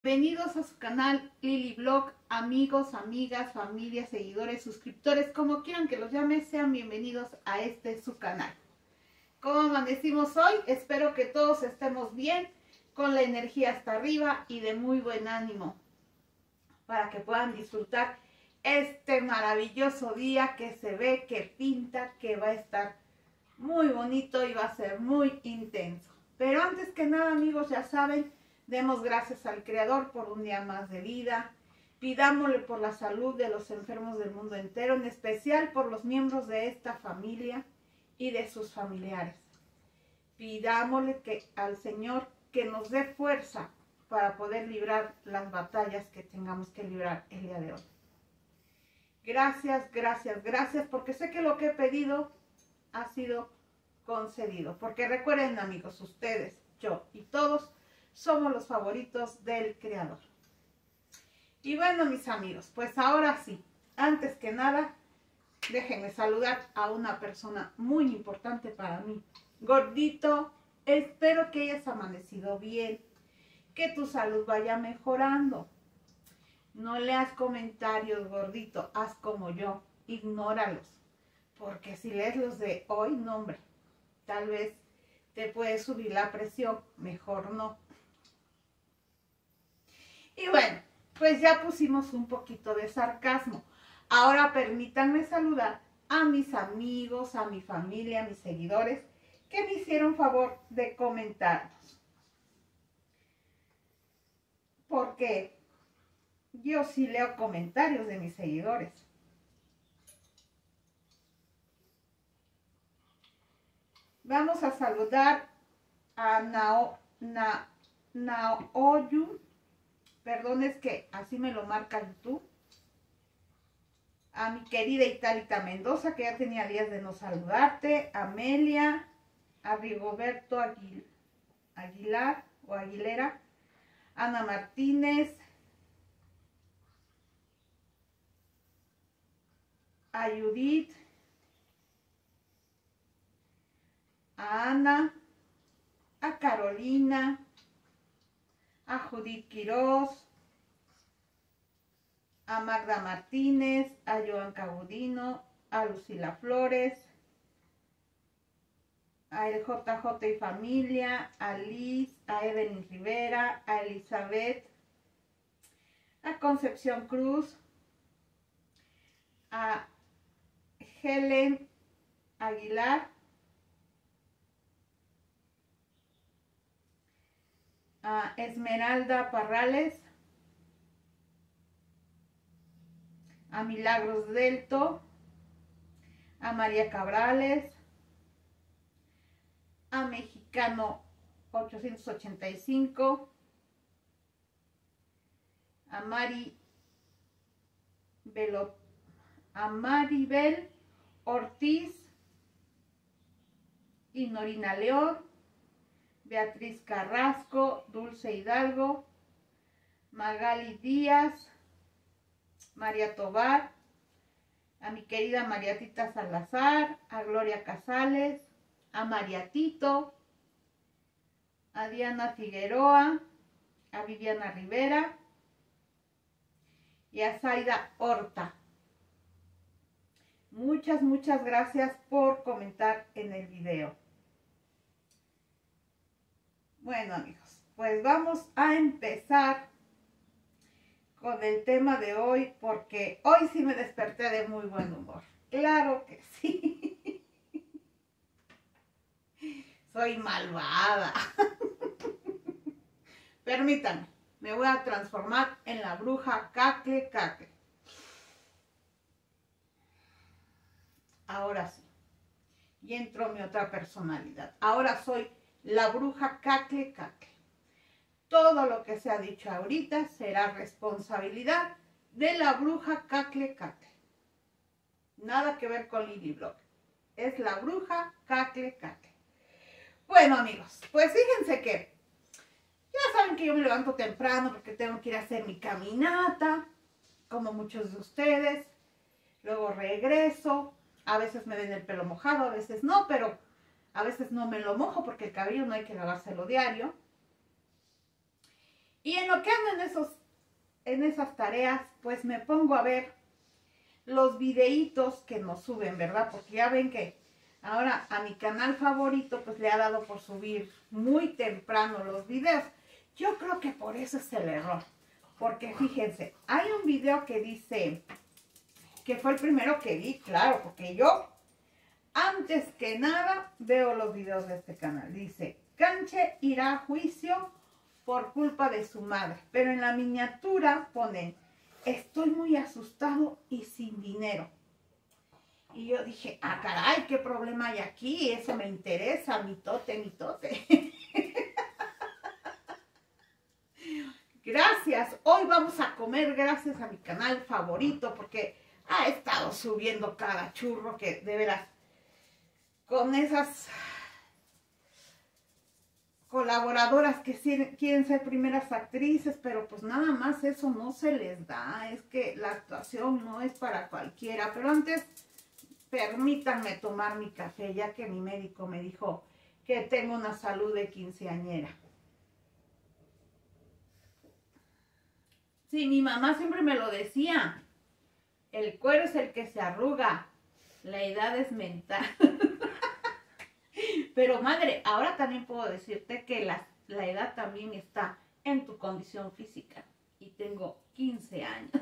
Bienvenidos a su canal Lili Blog, amigos, amigas, familias, seguidores, suscriptores, como quieran que los llame, sean bienvenidos a su canal. ¿Cómo amanecimos hoy? Espero que todos estemos bien, con la energía hasta arriba y de muy buen ánimo, para que puedan disfrutar este maravilloso día que se ve, que pinta, que va a estar muy bonito y va a ser muy intenso. Pero antes que nada, amigos, ya saben, demos gracias al Creador por un día más de vida. Pidámosle por la salud de los enfermos del mundo entero, en especial por los miembros de esta familia y de sus familiares. Pidámosle al Señor que nos dé fuerza para poder librar las batallas que tengamos que librar el día de hoy. Gracias, gracias, gracias, porque sé que lo que he pedido ha sido concedido. Porque recuerden, amigos, ustedes, yo y todos somos los favoritos del Creador. Y bueno, mis amigos, pues ahora sí, antes que nada, déjenme saludar a una persona muy importante para mí. Gordito, espero que hayas amanecido bien, que tu salud vaya mejorando. No leas comentarios, gordito, haz como yo, ignóralos. Porque si lees los de hoy, no, hombre, tal vez te puede subir la presión, mejor no. Y bueno, pues ya pusimos un poquito de sarcasmo. Ahora permítanme saludar a mis amigos, a mi familia, a mis seguidores, que me hicieron favor de comentarnos. Porque yo sí leo comentarios de mis seguidores. Vamos a saludar a Naoyu. Perdón, es que así me lo marca YouTube. A mi querida Italita Mendoza, que ya tenía días de no saludarte. A Amelia. A Rigoberto Aguilar o Aguilera. Ana Martínez. A Judith. A Ana. A Carolina. A Judith Quiroz, a Magda Martínez, a Joan Cabudino, a Lucila Flores, a el JJ y familia, a Liz, a Evelyn Rivera, a Elizabeth, a Concepción Cruz, a Helen Aguilar, a Esmeralda Parrales, a Milagros Delto, a María Cabrales, a Mexicano 885, a Maribel Ortiz y Norina León, Beatriz Carrasco, Dulce Hidalgo, Magali Díaz, María Tobar, a mi querida Mariatita Salazar, a Gloria Casales, a Mariatito, a Diana Figueroa, a Viviana Rivera y a Zaida Horta. Muchas, muchas gracias por comentar en el video. Bueno, amigos, pues vamos a empezar con el tema de hoy, porque hoy sí me desperté de muy buen humor. Claro que sí. Soy malvada. Permítanme, me voy a transformar en la bruja Cacle Cacle. Ahora sí. Y entró mi otra personalidad. Ahora soy la bruja Cacle Cacle. Todo lo que se ha dicho ahorita será responsabilidad de la bruja Cacle Cacle. Nada que ver con Lili Blog. Es la bruja Cacle Cacle. Bueno, amigos, pues fíjense que ya saben que yo me levanto temprano porque tengo que ir a hacer mi caminata, como muchos de ustedes. Luego regreso. A veces me ven el pelo mojado, a veces no, pero a veces no me lo mojo porque el cabello no hay que lavárselo diario. Y en lo que ando en esas tareas, pues me pongo a ver los videitos que nos suben, ¿verdad? Porque ya ven que ahora a mi canal favorito pues le ha dado por subir muy temprano los videos. Yo creo que por eso es el error. Porque fíjense, hay un video que dice, que fue el primero que vi, claro, porque yo antes que nada veo los videos de este canal. Dice, Canche irá a juicio por culpa de su madre. Pero en la miniatura ponen, estoy muy asustado y sin dinero. Y yo dije, ah, caray, ¿qué problema hay aquí? Eso me interesa, mitote, mitote. Gracias, hoy vamos a comer gracias a mi canal favorito porque ha estado subiendo cada churro que de veras, con esas colaboradoras que quieren ser primeras actrices, pero pues nada más eso no se les da, es que la actuación no es para cualquiera. Pero antes, permítanme tomar mi café, ya que mi médico me dijo que tengo una salud de quinceañera. Sí, mi mamá siempre me lo decía, el cuero es el que se arruga, la edad es mental. Pero madre, ahora también puedo decirte que la edad también está en tu condición física. Y tengo 15 años.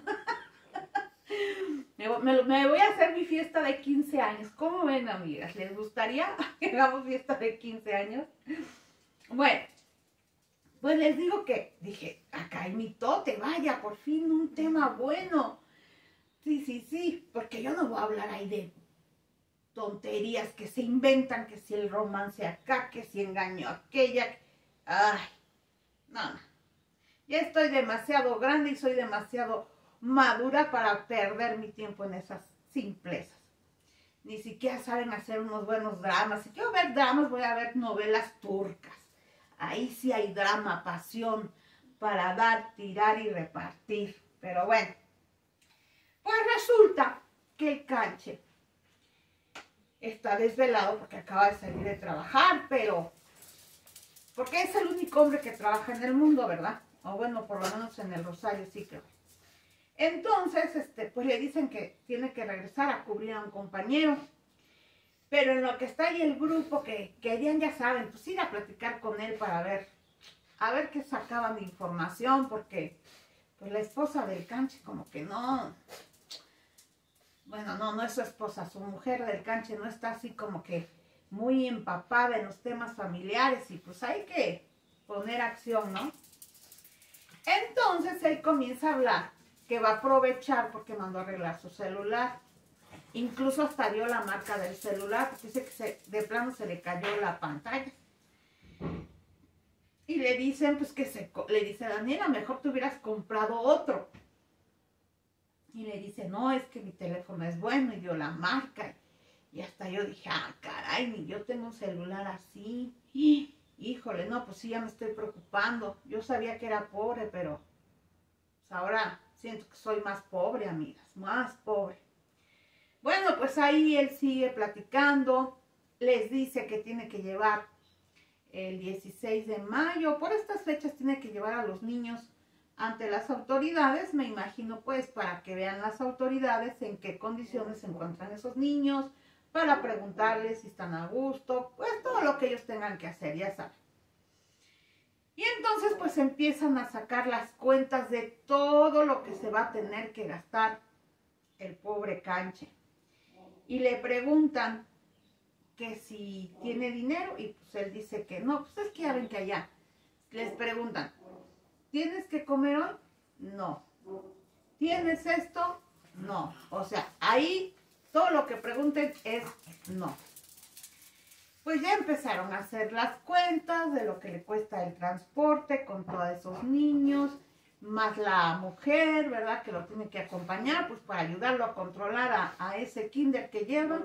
me voy a hacer mi fiesta de 15 años. ¿Cómo ven, amigas? ¿Les gustaría que hagamos fiesta de 15 años? Bueno, pues les digo que dije, acá hay mitote, vaya, por fin un tema bueno. Sí, porque yo no voy a hablar ahí de tonterías que se inventan, que si el romance acá, que si engaño a aquella. Ay, no. Ya estoy demasiado grande y soy demasiado madura para perder mi tiempo en esas simplezas. Ni siquiera saben hacer unos buenos dramas. Si quiero ver dramas, voy a ver novelas turcas. Ahí sí hay drama, pasión, para dar, tirar y repartir. Pero bueno, pues resulta que el Canche está desvelado porque acaba de salir de trabajar, pero porque es el único hombre que trabaja en el mundo, ¿verdad? O bueno, por lo menos en el Rosario sí creo. Entonces, pues le dicen que tiene que regresar a cubrir a un compañero. Pero en lo que está ahí el grupo que querían, ya saben, pues ir a platicar con él para a ver qué sacaban de información, porque pues la esposa del Canche como que no, bueno, no es su esposa, su mujer del Canche no está así como que muy empapada en los temas familiares y pues hay que poner acción, ¿no? Entonces él comienza a hablar que va a aprovechar porque mandó a arreglar su celular. Incluso hasta dio la marca del celular, porque dice que de plano se le cayó la pantalla. Y le dicen, pues le dice, Daniela, mejor te hubieras comprado otro. Y le dice, no, es que mi teléfono es bueno, y dio la marca. Y hasta yo dije, ah, caray, ni yo tengo un celular así. Híjole, no, pues sí, ya me estoy preocupando. Yo sabía que era pobre, pero pues ahora siento que soy más pobre, amigas, más pobre. Bueno, pues ahí él sigue platicando, les dice que tiene que llevar el 16 de mayo, por estas fechas tiene que llevar a los niños ante las autoridades, me imagino pues para que vean las autoridades en qué condiciones se encuentran esos niños, para preguntarles si están a gusto, pues todo lo que ellos tengan que hacer, ya saben. Y entonces pues empiezan a sacar las cuentas de todo lo que se va a tener que gastar el pobre Canche. Y le preguntan que si tiene dinero y pues él dice que no, pues es que ya ven que allá les preguntan, ¿tienes que comer hoy? No. ¿Tienes esto? No. O sea, ahí todo lo que pregunten es no. Pues ya empezaron a hacer las cuentas de lo que le cuesta el transporte con todos esos niños, más la mujer, ¿verdad? Que lo tiene que acompañar, pues para ayudarlo a controlar a ese kinder que llevan.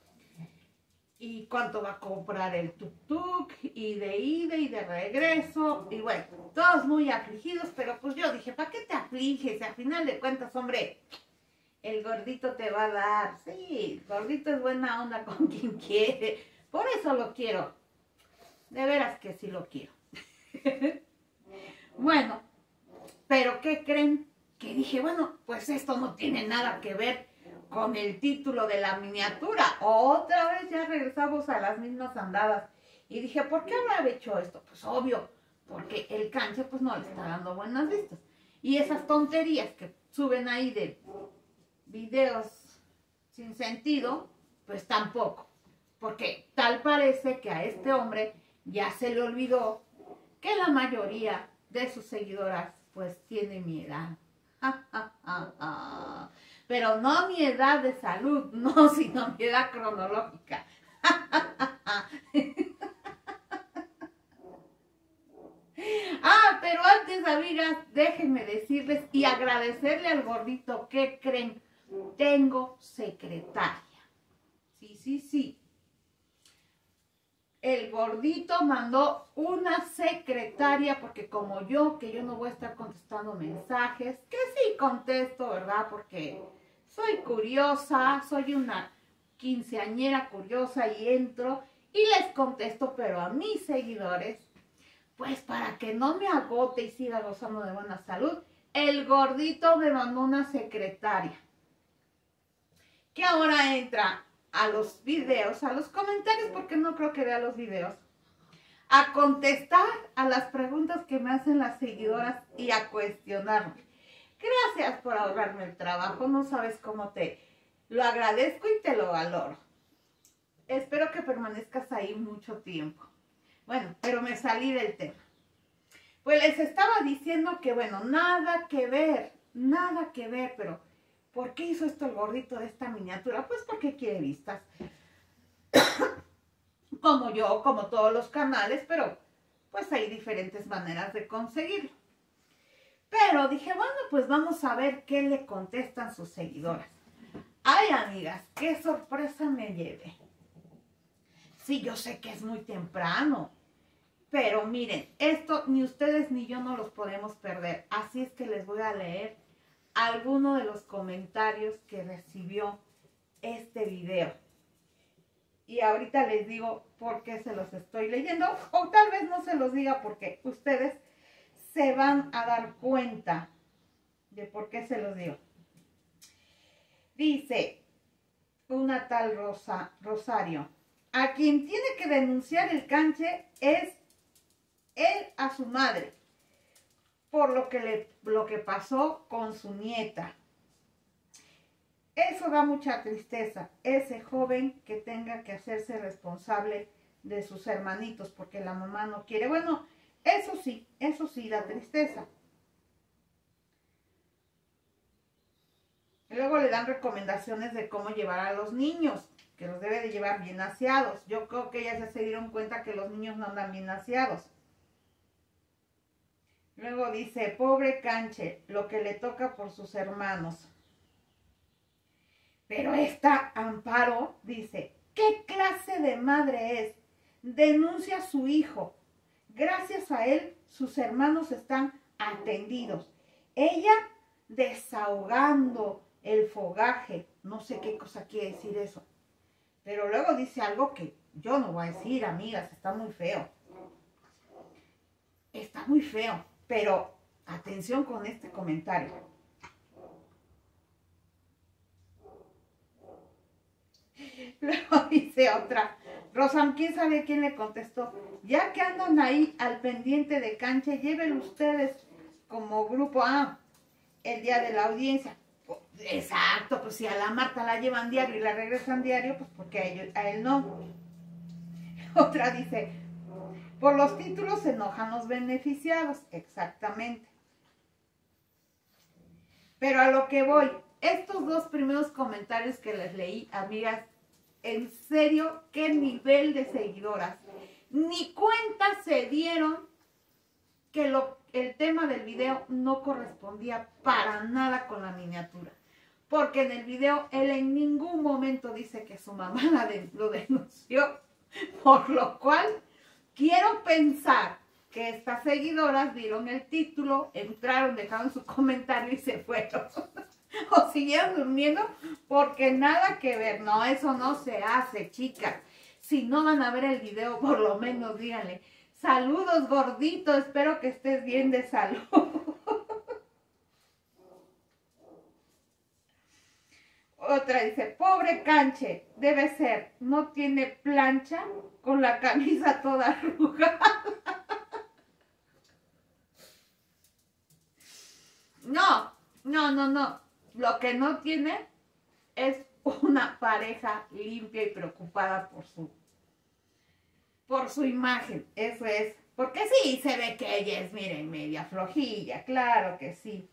Y cuánto va a comprar el tuk-tuk, y de ida y de regreso. Y bueno, todos muy afligidos, pero pues yo dije, ¿para qué te afliges? Al final de cuentas, hombre, el gordito te va a dar. Sí, el gordito es buena onda con quien quiere. Por eso lo quiero. De veras que sí lo quiero. Bueno. Pero ¿qué creen? Que dije, bueno, pues esto no tiene nada que ver con el título de la miniatura. Otra vez ya regresamos a las mismas andadas. Y dije, ¿por qué habrá hecho esto? Pues obvio, porque el canche pues no le está dando buenas vistas. Y esas tonterías que suben ahí de videos sin sentido, pues tampoco. Porque tal parece que a este hombre ya se le olvidó que la mayoría de sus seguidoras pues tiene mi edad. Pero no mi edad de salud, no, sino mi edad cronológica. Pero antes, amigas, déjenme decirles y agradecerle al gordito. ¿Qué creen? Tengo secretaria. Sí. El gordito mandó una secretaria porque como yo, que yo no voy a estar contestando mensajes, que sí contesto, ¿verdad? Porque soy curiosa, soy una quinceañera curiosa y entro y les contesto, pero a mis seguidores, pues para que no me agote y siga gozando de buena salud, el gordito me mandó una secretaria que ahora entra a los videos, a los comentarios, porque no creo que vea los videos, a contestar a las preguntas que me hacen las seguidoras y a cuestionarme. Gracias por ahorrarme el trabajo, no sabes cómo te lo agradezco y te lo valoro. Espero que permanezcas ahí mucho tiempo. Bueno, pero me salí del tema. Pues les estaba diciendo que, bueno, nada que ver, pero ¿por qué hizo esto el gordito de esta miniatura? Pues porque quiere vistas. Como yo, como todos los canales, pero pues hay diferentes maneras de conseguirlo. Pero dije, bueno, pues vamos a ver qué le contestan sus seguidoras. Ay, amigas, qué sorpresa me llevé. Sí, yo sé que es muy temprano, pero miren, esto ni ustedes ni yo no los podemos perder. Así es que les voy a leer alguno de los comentarios que recibió este video. Y ahorita les digo por qué se los estoy leyendo, o tal vez no se los diga porque ustedes se van a dar cuenta de por qué se los digo. Dice una tal Rosario, a quien tiene que denunciar el canche es él a su madre, por lo que pasó con su nieta. Eso da mucha tristeza, ese joven que tenga que hacerse responsable de sus hermanitos porque la mamá no quiere. Bueno, eso sí da tristeza. Luego le dan recomendaciones de cómo llevar a los niños, que los debe de llevar bien aseados. Yo creo que ellas ya se dieron cuenta que los niños no andan bien aseados. Luego dice, pobre canche, lo que le toca por sus hermanos. Pero esta Amparo dice, ¿qué clase de madre es? Denuncia a su hijo. Gracias a él, sus hermanos están atendidos. Ella desahogando el fogaje. No sé qué cosa quiere decir eso. Pero luego dice algo que yo no voy a decir, amigas, está muy feo. Está muy feo, pero atención con este comentario. Luego dice otra, Rosan, ¿quién sabe quién le contestó? Ya que andan ahí al pendiente de canche, lleven ustedes como grupo el día de la audiencia. Pues, exacto, pues si a la Marta la llevan diario y la regresan diario, pues porque a él no. Otra dice, por los títulos se enojan los beneficiados. Exactamente. Pero a lo que voy, estos dos primeros comentarios que les leí, amigas, en serio, qué nivel de seguidoras. Ni cuenta se dieron que el tema del video no correspondía para nada con la miniatura. Porque en el video él en ningún momento dice que su mamá lo denunció. Por lo cual, quiero pensar que estas seguidoras vieron el título, entraron, dejaron su comentario y se fueron. O siguieron durmiendo porque nada que ver. No, eso no se hace, chicas. Si no van a ver el video, por lo menos díganle, saludos gordito, espero que estés bien de salud. otra dice, pobre Canche, debe ser, no tiene plancha con la camisa toda arrugada. No, no, no, no. Lo que no tiene es una pareja limpia y preocupada por su imagen. Eso es. Porque sí, se ve que ella es, miren, media flojilla, claro que sí.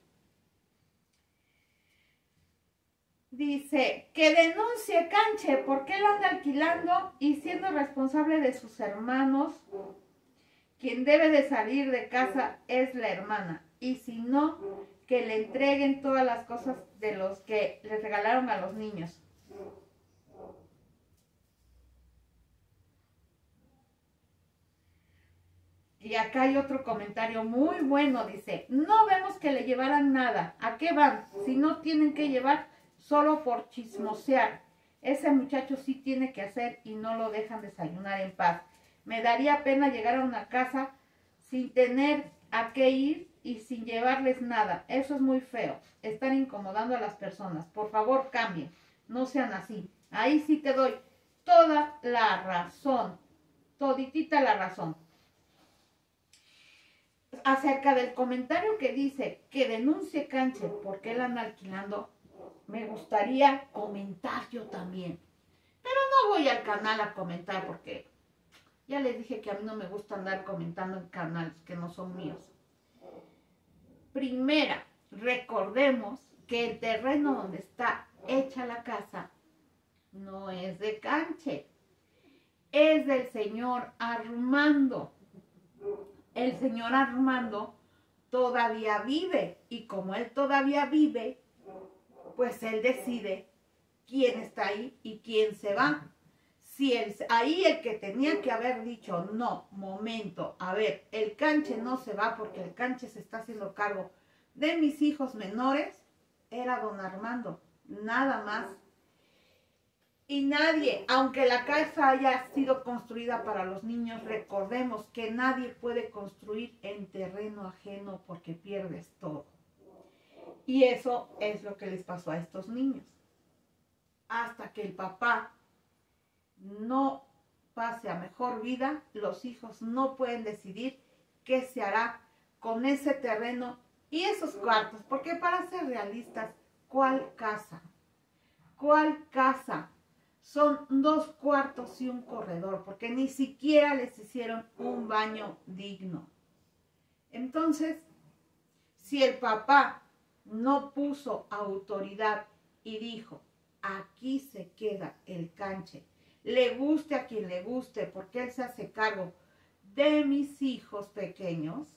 Dice, que denuncie Canche porque él anda alquilando y siendo responsable de sus hermanos. Quien debe de salir de casa es la hermana. Y si no, que le entreguen todas las cosas de los que les regalaron a los niños. Y acá hay otro comentario muy bueno, dice, no vemos que le llevaran nada. ¿A qué van? Si no tienen que llevar solo por chismosear. Ese muchacho sí tiene que hacer y no lo dejan desayunar en paz. Me daría pena llegar a una casa sin tener a qué ir y sin llevarles nada. Eso es muy feo. Están incomodando a las personas. Por favor, cambien. No sean así. Ahí sí te doy toda la razón. Toditita la razón. Acerca del comentario que dice que denuncie Canche porque él anda alquilando, me gustaría comentar yo también. Pero no voy al canal a comentar porque ya les dije que a mí no me gusta andar comentando en canales que no son míos. Primera, recordemos que el terreno donde está hecha la casa no es de Canche, es del señor Armando. El señor Armando todavía vive y como él todavía vive, pues él decide quién está ahí y quién se va. Si ahí el que tenía que haber dicho, no, momento, a ver, el Canche no se va porque el Canche se está haciendo cargo de mis hijos menores, era don Armando, nada más. Y nadie, aunque la casa haya sido construida para los niños, recordemos que nadie puede construir en terreno ajeno porque pierdes todo. Y eso es lo que les pasó a estos niños. Hasta que el papá no pase a mejor vida, los hijos no pueden decidir qué se hará con ese terreno y esos cuartos. Porque para ser realistas, ¿cuál casa? ¿Cuál casa? Son 2 cuartos y un corredor, porque ni siquiera les hicieron un baño digno. Entonces, si el papá no puso autoridad y dijo, aquí se queda el Canche, le guste a quien le guste, porque él se hace cargo de mis hijos pequeños,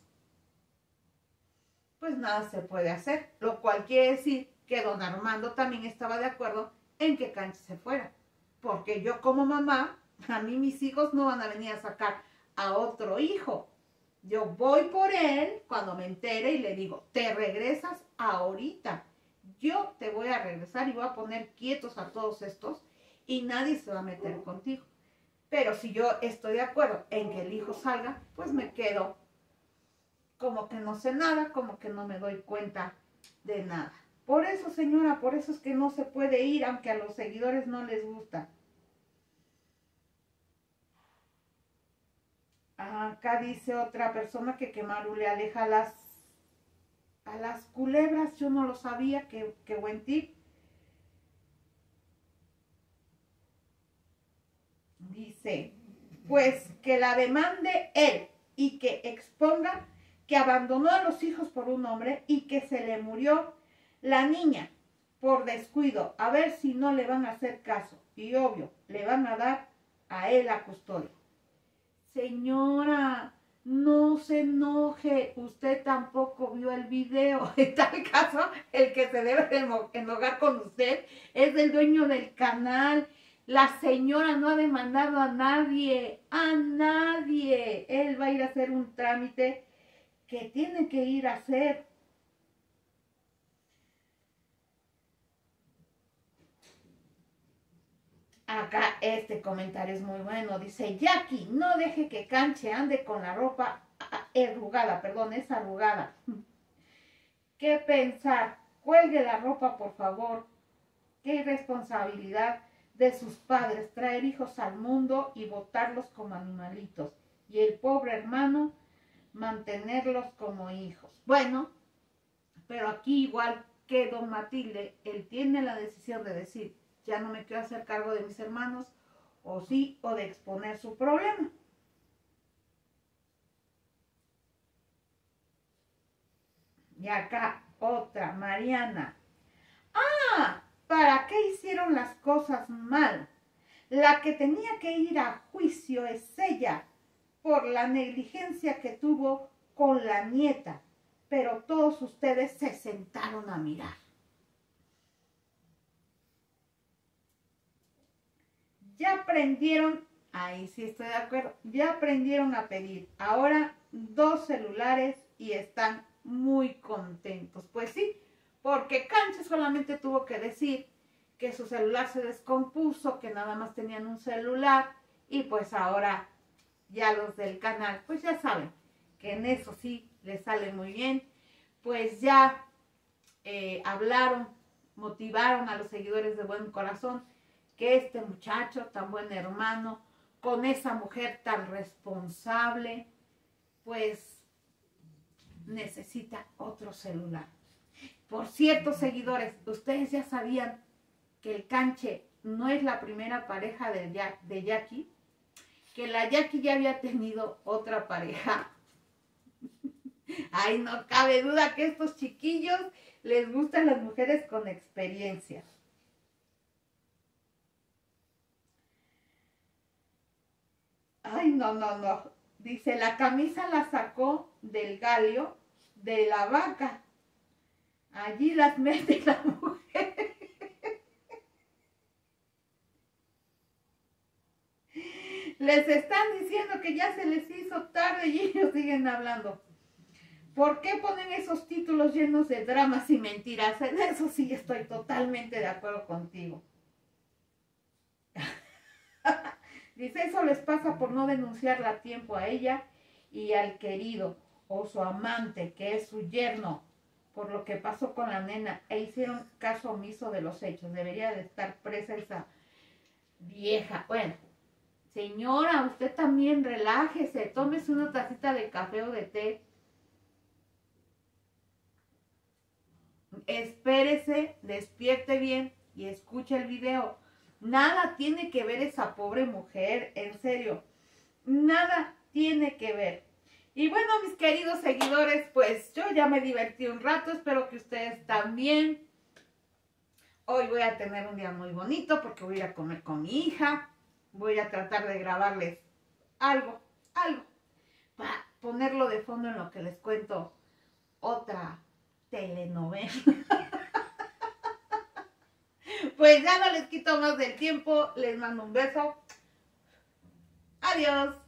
pues nada se puede hacer, lo cual quiere decir que don Armando también estaba de acuerdo en que Canche se fuera. Porque yo como mamá, a mí mis hijos no van a venir a sacar a otro hijo. Yo voy por él cuando me entere y le digo, te regresas ahorita. Yo te voy a regresar y voy a poner quietos a todos estos y nadie se va a meter contigo. Pero si yo estoy de acuerdo en que el hijo salga, pues me quedo como que no sé nada, como que no me doy cuenta de nada. Por eso, señora, por eso es que no se puede ir, aunque a los seguidores no les gusta. Acá dice otra persona que Maru le aleja a las culebras. Yo no lo sabía, qué buen tip. Dice, pues que la demande él y que exponga que abandonó a los hijos por un hombre y que se le murió la niña por descuido, a ver si no le van a hacer caso. Y obvio, le van a dar a él la custodia. Señora, no se enoje, usted tampoco vio el video. En tal caso, el que se debe enojar con usted es el dueño del canal. La señora no ha demandado a nadie, a nadie. Él va a ir a hacer un trámite que tiene que ir a hacer. Acá este comentario es muy bueno. Dice, Jackie, no deje que Canche ande con la ropa arrugada. Perdón, es arrugada. ¿Qué pensar? Cuelgue la ropa, por favor. qué irresponsabilidad de sus padres traer hijos al mundo y botarlos como animalitos. Y el pobre hermano mantenerlos como hijos. Bueno, pero aquí igual que don Matilde, él tiene la decisión de decir, ya no me quiero hacer cargo de mis hermanos, o sí, o de exponer su problema. Y acá otra, Mariana. ¡Ah! ¿Para qué hicieron las cosas mal? La que tenía que ir a juicio es ella, por la negligencia que tuvo con la nieta. Pero todos ustedes se sentaron a mirar. Ya aprendieron, ahí sí estoy de acuerdo, ya aprendieron a pedir. Ahora 2 celulares y están muy contentos. Pues sí, porque Canche solamente tuvo que decir que su celular se descompuso, que nada más tenían un celular y pues ahora ya los del canal, pues ya saben que en eso sí les sale muy bien. Pues ya hablaron, motivaron a los seguidores de Buen Corazón que este muchacho tan buen hermano, con esa mujer tan responsable, pues necesita otro celular. Por cierto, seguidores, ustedes ya sabían que el Canche no es la primera pareja de Jackie, que la Jackie ya había tenido otra pareja. Ay, no cabe duda que a estos chiquillos les gustan las mujeres con experiencia. Ay, no. Dice, la camisa la sacó del galio de la vaca. Allí las mete la mujer. Les están diciendo que ya se les hizo tarde y ellos siguen hablando. ¿Por qué ponen esos títulos llenos de dramas y mentiras? En eso sí estoy totalmente de acuerdo contigo. Dice, eso les pasa por no denunciarla a tiempo a ella y al querido o su amante, que es su yerno, por lo que pasó con la nena, e hicieron caso omiso de los hechos. Debería de estar presa esa vieja. Bueno, señora, usted también relájese, tómese una tacita de café o de té. Espérese, despierte bien y escuche el video. Nada tiene que ver esa pobre mujer, en serio. Nada tiene que ver. Y bueno, mis queridos seguidores, pues yo ya me divertí un rato. Espero que ustedes también. Hoy voy a tener un día muy bonito porque voy a ir a comer con mi hija. Voy a tratar de grabarles algo, para ponerlo de fondo en lo que les cuento otra telenovela. Pues ya no les quito más del tiempo. Les mando un beso. Adiós.